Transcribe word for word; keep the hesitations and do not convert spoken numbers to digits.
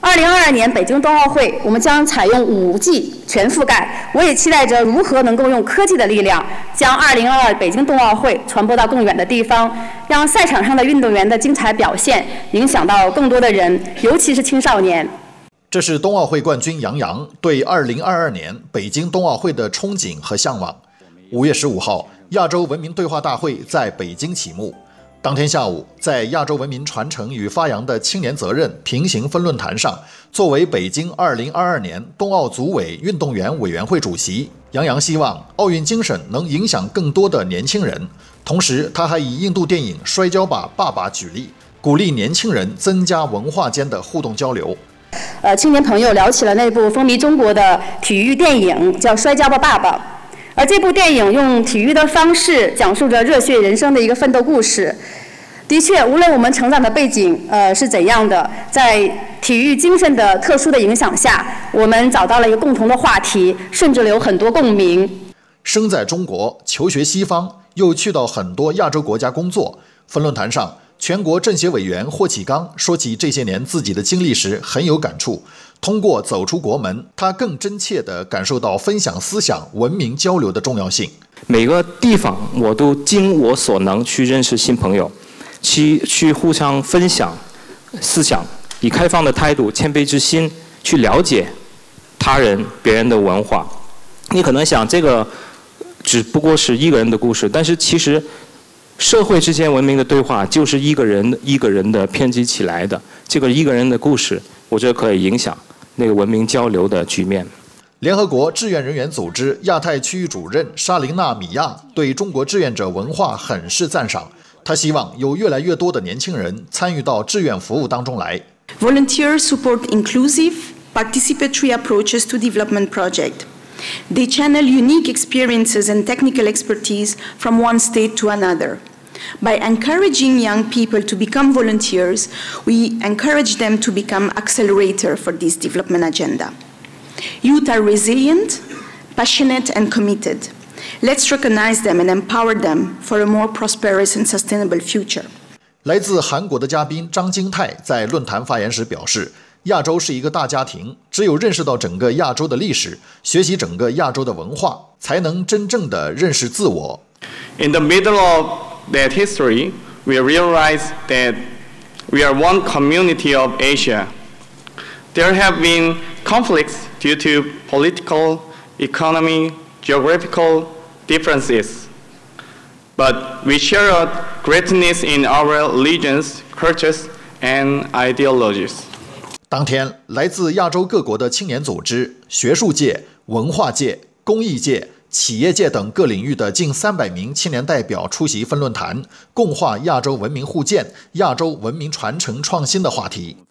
二零二二年北京冬奥会，我们将采用五 G 全覆盖。我也期待着如何能够用科技的力量，将二零二二北京冬奥会传播到更远的地方，让赛场上的运动员的精彩表现影响到更多的人，尤其是青少年。 这是冬奥会冠军杨洋对二零二二年北京冬奥会的憧憬和向往。五月十五号，亚洲文明对话大会在北京启幕。当天下午，在亚洲文明传承与发扬的青年责任平行分论坛上，作为北京二零二二年冬奥组委运动员委员会主席，杨洋希望奥运精神能影响更多的年轻人。同时，他还以印度电影《摔跤吧，爸爸》举例，鼓励年轻人增加文化间的互动交流。 呃，青年朋友聊起了那部风靡中国的体育电影，叫《摔跤吧，爸爸》。而这部电影用体育的方式讲述着热血人生的一个奋斗故事。的确，无论我们成长的背景呃是怎样的，在体育精神的特殊的影响下，我们找到了一个共同的话题，甚至有很多共鸣。 生在中国，求学西方，又去到很多亚洲国家工作。分论坛上，全国政协委员霍启刚说起这些年自己的经历时很有感触。通过走出国门，他更真切地感受到分享思想、文明交流的重要性。 每个地方我都尽我所能去认识新朋友，去去互相分享思想，以开放的态度、谦卑之心去了解他人、别人的文化。你可能想，这个只不过是一个人的故事，但是其实社会之间文明的对话就是一个人一个人的编辑起来的。这个一个人的故事，我觉得可以影响那个文明交流的局面。 联合国志愿人员组织亚太区域主任沙琳娜·米亚对中国志愿者文化很是赞赏。他希望有越来越多的年轻人参与到志愿服务当中来。 Volunteers support inclusive, participatory approaches to development project. They channel unique experiences and technical expertise from one state to another. By encouraging young people to become volunteers, we encourage them to become accelerator for this development agenda. Youth are resilient, passionate, and committed. Let's recognize them and empower them for a more prosperous and sustainable future. 来自韩国的嘉宾张金泰在论坛发言时表示，亚洲是一个大家庭，只有认识到整个亚洲的历史，学习整个亚洲的文化，才能真正的认识自我。 In the middle of that history, we realize that we are one community of Asia. There have been conflicts due to political, economic, geographical differences. But we share a greatness in our religions, cultures, and ideologies. 当天，来自亚洲各国的青年组织、学术界、文化界、公益界、企业界等各领域的近三百名青年代表出席分论坛，共话亚洲文明互鉴、亚洲文明传承创新的话题。